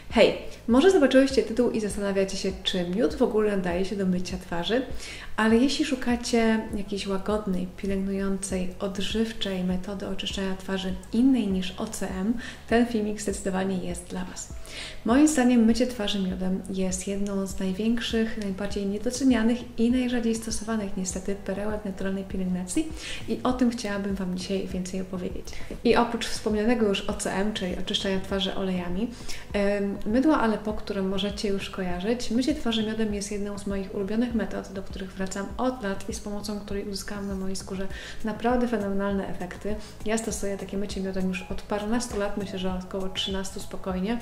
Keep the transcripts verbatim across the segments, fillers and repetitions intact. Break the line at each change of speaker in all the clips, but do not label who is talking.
Hej, może zobaczyłyście tytuł i zastanawiacie się, czy miód w ogóle nadaje się do mycia twarzy, ale jeśli szukacie jakiejś łagodnej, pielęgnującej, odżywczej metody oczyszczania twarzy innej niż O C M, ten filmik zdecydowanie jest dla Was. Moim zdaniem mycie twarzy miodem jest jedną z największych, najbardziej niedocenianych i najrzadziej stosowanych niestety perełek naturalnej pielęgnacji i o tym chciałabym Wam dzisiaj więcej opowiedzieć. I oprócz wspomnianego już O C M, czyli oczyszczania twarzy olejami, mydła Aleppo, które możecie już kojarzyć, mycie twarzy miodem jest jedną z moich ulubionych metod, do których wracam od lat i z pomocą której uzyskałam na mojej skórze naprawdę fenomenalne efekty. Ja stosuję takie mycie miodem już od parunastu lat, myślę, że około trzynastu spokojnie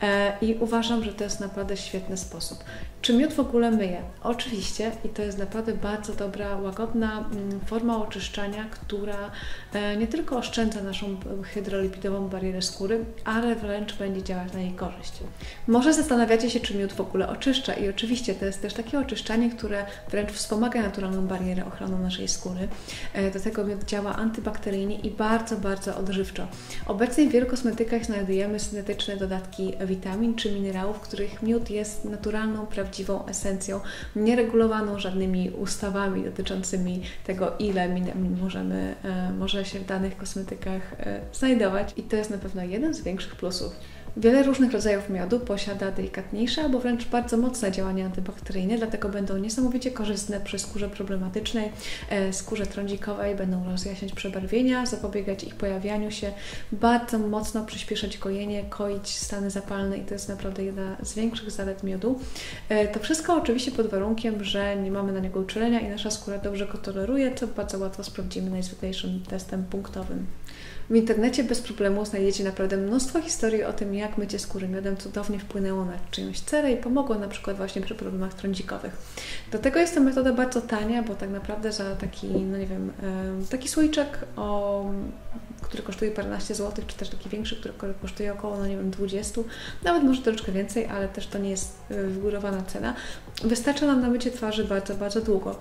i uważam, że to jest naprawdę świetny sposób. Czy miód w ogóle myje? Oczywiście i to jest naprawdę bardzo dobra, łagodna forma oczyszczania, która nie tylko oszczędza naszą hydrolipidową barierę skóry, ale wręcz będzie działać na jej korzyść. Może zastanawiacie się, czy miód w ogóle oczyszcza i oczywiście to jest też takie oczyszczanie, które wręcz wspomaga naturalną barierę ochronną naszej skóry. Do tego miód działa antybakteryjnie i bardzo, bardzo odżywczo. Obecnie w wielu kosmetykach znajdujemy syntetyczne dodatki witamin czy minerałów, w których miód jest naturalną, prawdziwą esencją, nieregulowaną żadnymi ustawami dotyczącymi tego, ile witamin możemy, może się w danych kosmetykach znajdować i to jest na pewno jeden z większych plusów. Wiele różnych rodzajów miodu posiada delikatniejsze albo wręcz bardzo mocne działanie antybakteryjne, dlatego będą niesamowicie korzystne przy skórze problematycznej, skórze trądzikowej, będą rozjaśniać przebarwienia, zapobiegać ich pojawianiu się, bardzo mocno przyspieszać gojenie, koić stany zapalne i to jest naprawdę jedna z większych zalet miodu. To wszystko oczywiście pod warunkiem, że nie mamy na niego uczulenia i nasza skóra dobrze go toleruje, co bardzo łatwo sprawdzimy najzwyklejszym testem punktowym. W internecie bez problemu znajdziecie naprawdę mnóstwo historii o tym, jak mycie skóry miodem cudownie wpłynęło na czyjąś cerę i pomogło na przykład właśnie przy problemach trądzikowych. Do tego jest to metoda bardzo tania, bo tak naprawdę za taki, no nie wiem, taki słoiczek, o, który kosztuje paręnaście złotych, czy też taki większy, który kosztuje około, no nie wiem, dwudziestu, nawet może troszeczkę więcej, ale też to nie jest wygórowana cena. Wystarcza nam na mycie twarzy bardzo, bardzo długo.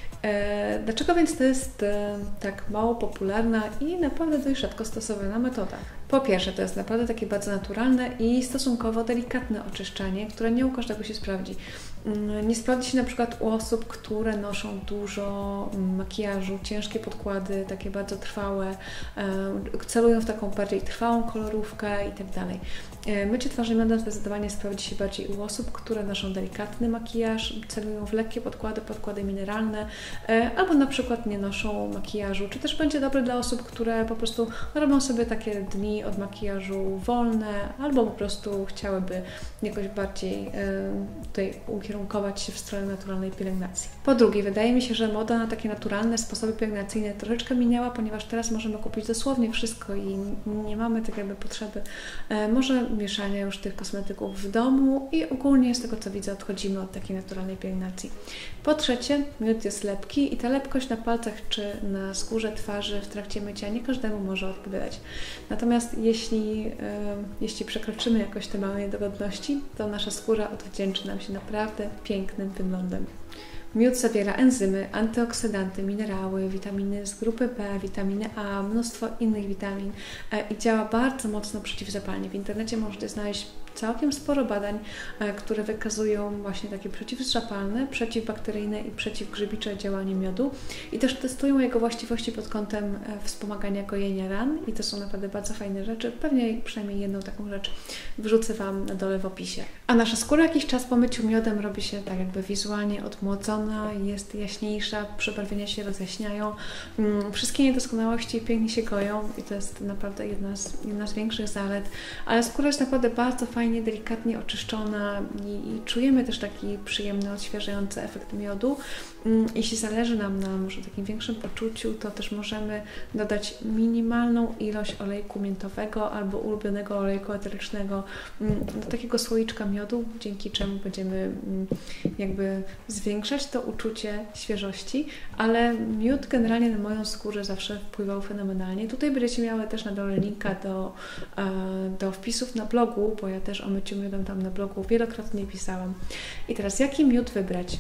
Dlaczego więc to jest tak mało popularna i naprawdę dość rzadko stosowana metoda? Po pierwsze, to jest naprawdę takie bardzo naturalne i stosunkowo delikatne oczyszczanie, które nie u każdego się sprawdzi. Nie sprawdzi się na przykład u osób, które noszą dużo makijażu, ciężkie podkłady, takie bardzo trwałe, celują w taką bardziej trwałą kolorówkę i tak dalej. Mycie twarzy miodem zdecydowanie sprawdzi się bardziej u osób, które noszą delikatny makijaż, celują w lekkie podkłady, podkłady mineralne, albo na przykład nie noszą makijażu, czy też będzie dobre dla osób, które po prostu robią sobie takie dni od makijażu wolne, albo po prostu chciałyby jakoś bardziej tutaj ukierunkować się w stronę naturalnej pielęgnacji. Po drugie, wydaje mi się, że moda na takie naturalne sposoby pielęgnacyjne troszeczkę minęła, ponieważ teraz możemy kupić dosłownie wszystko i nie mamy tak jakby potrzeby może mieszania już tych kosmetyków w domu i ogólnie z tego co widzę odchodzimy od takiej naturalnej pielęgnacji. Po trzecie, miód jest lepki i ta lepkość na palcach czy na skórze twarzy w trakcie mycia nie każdemu może odpowiadać. Natomiast jeśli, yy, jeśli przekroczymy jakoś te małe niedogodności, to nasza skóra odwdzięczy nam się naprawdę pięknym wyglądem. Miód zawiera enzymy, antyoksydanty, minerały, witaminy z grupy B, witaminy A, mnóstwo innych witamin i działa bardzo mocno przeciwzapalnie. W internecie możecie znaleźć całkiem sporo badań, które wykazują właśnie takie przeciwzapalne, przeciwbakteryjne i przeciwgrzybicze działanie miodu i też testują jego właściwości pod kątem wspomagania gojenia ran i to są naprawdę bardzo fajne rzeczy. Pewnie przynajmniej jedną taką rzecz wrzucę Wam na dole w opisie. A nasza skóra jakiś czas po myciu miodem robi się tak jakby wizualnie odmłodzona, jest jaśniejsza, przebarwienia się rozjaśniają, wszystkie niedoskonałości pięknie się goją i to jest naprawdę jedna z, jedna z większych zalet, ale skóra jest naprawdę bardzo fajnie, delikatnie oczyszczona i, i czujemy też taki przyjemny, odświeżający efekt miodu. Jeśli zależy nam na może takim większym poczuciu, to też możemy dodać minimalną ilość olejku miętowego albo ulubionego olejku eterycznego do takiego słoiczka miodu, dzięki czemu będziemy jakby zwiększać to uczucie świeżości, ale miód generalnie na moją skórę zawsze wpływał fenomenalnie. Tutaj będziecie miały też na dole linka do, do wpisów na blogu, bo ja też o myciu miodem tam na blogu wielokrotnie pisałam. I teraz jaki miód wybrać?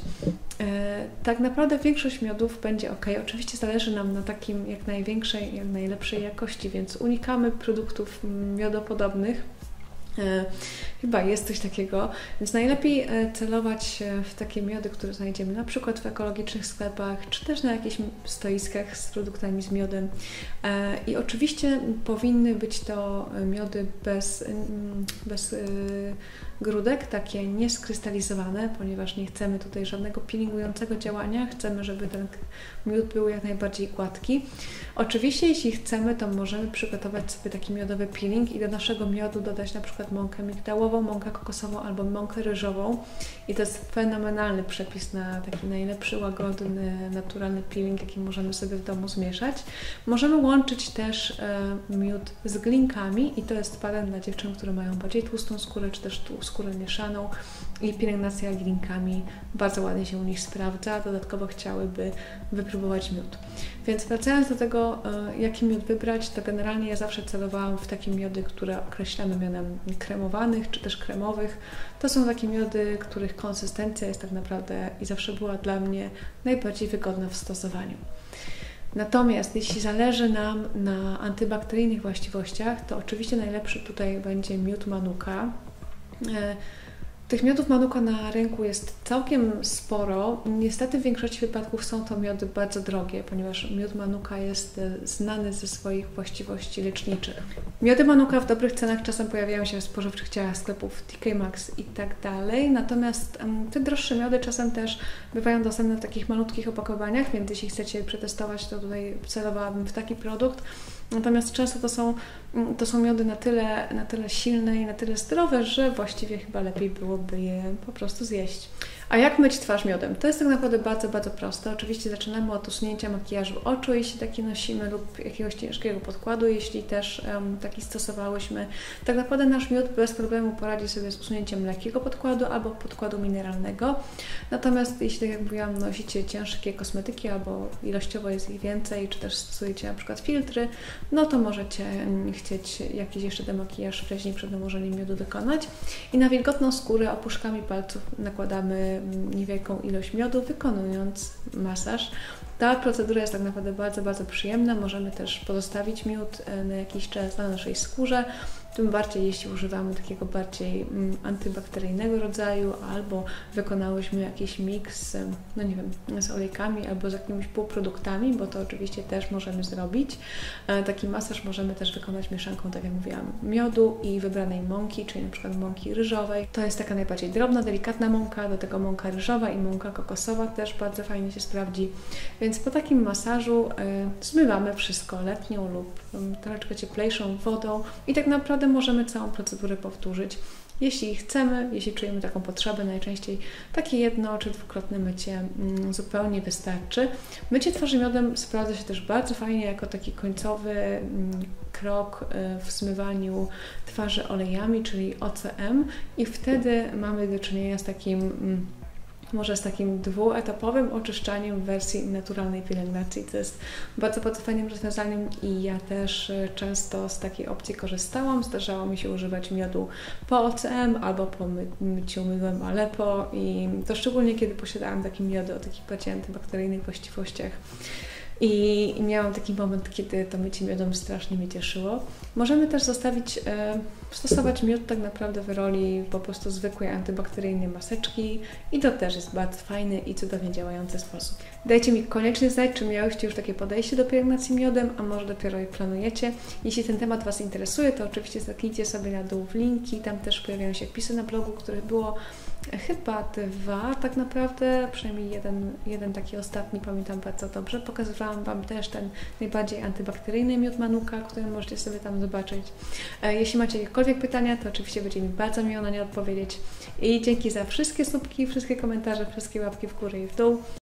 Tak naprawdę większość miodów będzie ok. Oczywiście zależy nam na takim jak największej, jak najlepszej jakości, więc unikamy produktów miodopodobnych. Chyba jest coś takiego, więc najlepiej celować w takie miody, które znajdziemy na przykład w ekologicznych sklepach, czy też na jakichś stoiskach z produktami z miodem. I oczywiście powinny być to miody bez, bez grudek, takie nieskrystalizowane, ponieważ nie chcemy tutaj żadnego peelingującego działania, chcemy, żeby ten miód był jak najbardziej gładki. Oczywiście, jeśli chcemy, to możemy przygotować sobie taki miodowy peeling i do naszego miodu dodać na przykład mąkę migdałową, mąkę kokosową albo mąkę ryżową i to jest fenomenalny przepis na taki najlepszy, łagodny, naturalny peeling, jaki możemy sobie w domu zmieszać. Możemy łączyć też e, miód z glinkami i to jest patent dla dziewczyn, które mają bardziej tłustą skórę, czy też tu skórę mieszaną i pielęgnacja glinkami bardzo ładnie się u nich sprawdza, dodatkowo chciałyby wypróbować miód. Więc wracając do tego, jaki miód wybrać, to generalnie ja zawsze celowałam w takie miody, które określamy mianem kremowanych, czy też kremowych. To są takie miody, których konsystencja jest tak naprawdę i zawsze była dla mnie najbardziej wygodna w stosowaniu. Natomiast jeśli zależy nam na antybakteryjnych właściwościach, to oczywiście najlepszy tutaj będzie miód Manuka. Tych miodów Manuka na rynku jest całkiem sporo. Niestety w większości wypadków są to miody bardzo drogie, ponieważ miód Manuka jest znany ze swoich właściwości leczniczych. Miody Manuka w dobrych cenach czasem pojawiają się w spożywczych działach sklepów T K Maxx i tak dalej, natomiast um, te droższe miody czasem też bywają dostępne w takich malutkich opakowaniach, więc jeśli chcecie przetestować, to tutaj celowałabym w taki produkt. Natomiast często to są, to są miody na tyle, na tyle silne i na tyle zdrowe, że właściwie chyba lepiej byłoby je po prostu zjeść. A jak myć twarz miodem? To jest tak naprawdę bardzo, bardzo proste. Oczywiście zaczynamy od usunięcia makijażu oczu, jeśli taki nosimy, lub jakiegoś ciężkiego podkładu, jeśli też um, taki stosowałyśmy. Tak naprawdę nasz miód bez problemu poradzi sobie z usunięciem lekkiego podkładu albo podkładu mineralnego. Natomiast jeśli, tak jak mówiłam, nosicie ciężkie kosmetyki albo ilościowo jest ich więcej, czy też stosujecie na przykład filtry, no to możecie um, chcieć jakiś jeszcze demakijaż wcześniej przed nałożeniem miodu wykonać. I na wilgotną skórę opuszkami palców nakładamy niewielką ilość miodu, wykonując masaż. Ta procedura jest tak naprawdę bardzo, bardzo przyjemna. Możemy też pozostawić miód na jakiś czas na naszej skórze, tym bardziej jeśli używamy takiego bardziej mm, antybakteryjnego rodzaju, albo wykonałyśmy jakiś miks, no nie wiem, z olejkami albo z jakimiś półproduktami, bo to oczywiście też możemy zrobić. E, taki masaż możemy też wykonać mieszanką, tak jak mówiłam, miodu i wybranej mąki, czyli na przykład mąki ryżowej. To jest taka najbardziej drobna, delikatna mąka, do tego mąka ryżowa i mąka kokosowa też bardzo fajnie się sprawdzi. Więc po takim masażu e, zmywamy wszystko letnią lub um, troszeczkę cieplejszą wodą i tak naprawdę możemy całą procedurę powtórzyć, jeśli chcemy, jeśli czujemy taką potrzebę. Najczęściej takie jedno czy dwukrotne mycie mm, zupełnie wystarczy. Mycie twarzy miodem sprawdza się też bardzo fajnie jako taki końcowy mm, krok y, w zmywaniu twarzy olejami, czyli O C M, i wtedy mamy do czynienia z takim mm, może z takim dwuetapowym oczyszczaniem w wersji naturalnej pielęgnacji. To jest bardzo, bardzo fajnym rozwiązaniem i ja też często z takiej opcji korzystałam. Zdarzało mi się używać miodu po O C M albo po my myciu mydłem Aleppo i to szczególnie kiedy posiadałam taki miody o takich bardziej antybakteryjnych właściwościach. I miałam taki moment, kiedy to mycie miodem strasznie mnie cieszyło. Możemy też zostawić, e, stosować miód tak naprawdę w roli po prostu zwykłej antybakteryjnej maseczki i to też jest bardzo fajny i cudownie działający sposób. Dajcie mi koniecznie znać, czy miałyście już takie podejście do pielęgnacji miodem, a może dopiero je planujecie. Jeśli ten temat Was interesuje, to oczywiście zerknijcie sobie na dół w linki, tam też pojawiają się wpisy na blogu, których było chyba dwa tak naprawdę, przynajmniej jeden, jeden taki ostatni pamiętam bardzo dobrze. Pokazywałam Wam też ten najbardziej antybakteryjny miód Manuka, który możecie sobie tam zobaczyć. Jeśli macie jakiekolwiek pytania, to oczywiście będzie mi bardzo miło na nie odpowiedzieć. I dzięki za wszystkie słupki, wszystkie komentarze, wszystkie łapki w górę i w dół.